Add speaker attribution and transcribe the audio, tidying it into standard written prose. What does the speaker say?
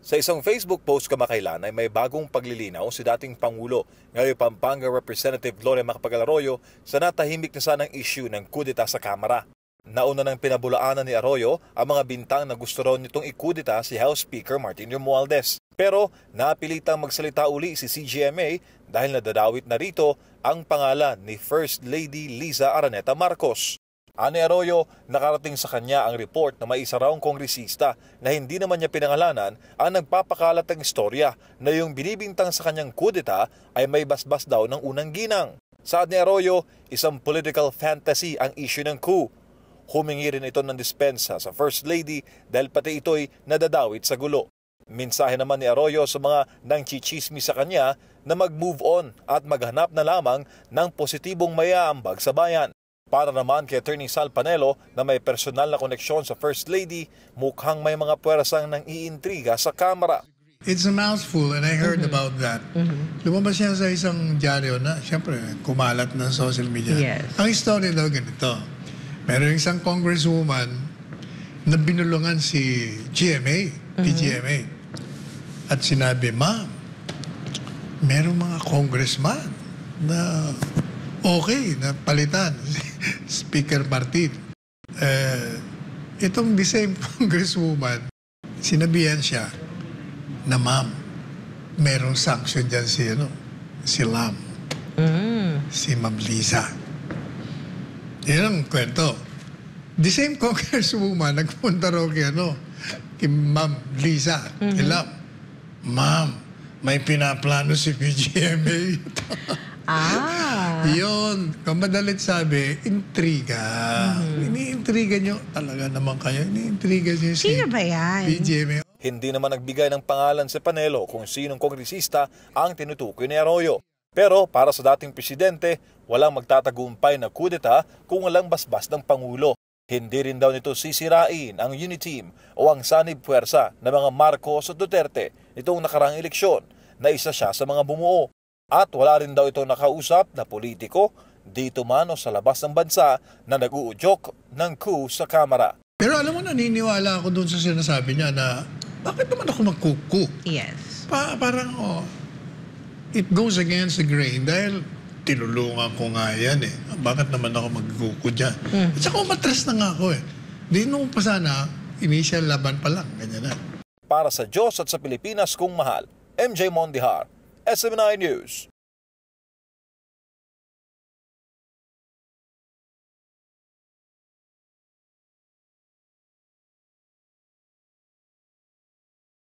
Speaker 1: Sa isang Facebook post kamakailan ay may bagong paglilinaw si dating Pangulo, ngayon Pampanga Representative Gloria Macapagal Arroyo sa natahimik na sanang issue ng kudeta sa Kamara. Nauna ng pinabulaanan ni Arroyo ang mga bintang na gusto raw nitong ikudeta si House Speaker Martin Romualdez. Pero napilitang magsalita uli si CGMA dahil nadadawit na rito ang pangalan ni First Lady Liza Araneta Marcos. Ani Arroyo, nakarating sa kanya ang report na may isa raong kongresista na hindi naman niya pinangalanan ang nagpapakalat ng istorya na yung binibintang sa kanyang kudeta ay may basbas daw ng unang ginang. Saad ni Arroyo, isang political fantasy ang issue ng coup. Humingi rin ito ng dispensa sa First Lady dahil pati ito'y nadadawit sa gulo. Mensahe naman ni Arroyo sa mga nangchichismis sa kanya na mag-move on at maghanap na lamang ng positibong mayaambag sa bayan. Para naman kay Attorney Sal Panelo na may personal na koneksyon sa First Lady, mukhang may mga puwersang nang iintriga sa Kamara.
Speaker 2: It's a mouthful and I heard about that. Lumabas siya sa isang dyaryo na, siyempre, kumalat ng social media.
Speaker 3: Yes.
Speaker 2: Ang story daw ganito. Meron isang congresswoman na binulungan si GMA, PGMA. At sinabi, ma'am, merong mga congressman na okay, na palitan. Speaker Martin. Itong the same congresswoman, sinabihan siya na ma'am, merong sanction dyan si Lam. Si Ma'am Liza. Yan ang kwento. The same congresswoman, nagpunta raw kay Ma'am Liza, kay Lam. Ma'am, may pinaplano si PGMA. Yun, kamadalit sabi, intriga. Iniintriga nyo, talaga naman kayo, iniintriga nyo si
Speaker 3: Sino ba yan?
Speaker 2: PGMA.
Speaker 1: Hindi naman nagbigay ng pangalan sa panelo kung sinong kongresista ang tinutukoy ni Arroyo. Pero para sa dating presidente, walang magtatagumpay na kudeta kung walang basbas ng Pangulo. Hindi rin daw nito sisirain ang Uniteam o ang sanib puwersa ng mga Marcos at Duterte nitong nakarang eleksyon na isa siya sa mga bumuo. At wala rin daw ito nakausap na politiko dito man o sa labas ng bansa na nag-uudyok ng coup sa Kamara.
Speaker 2: Pero alam mo, naniniwala ako doon sa sinasabi niya na bakit naman ako magkuku?
Speaker 3: Yes.
Speaker 2: Parang, it goes against the grain dahil tinulungan ko nga yan eh. Bakit naman ako magkuku dyan? At saka umatras na nga ako eh. Di nung pa sana, initial laban pa lang. Ganyan na.
Speaker 1: Para sa Diyos at sa Pilipinas kung mahal, MJ Mondihar, SM9 News.